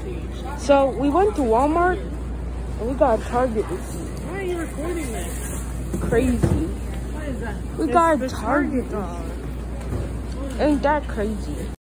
So we went to Walmart and we got a Target receipt. Why are you recording this? Crazy. What is that? We got a Target receipt. Ain't that crazy?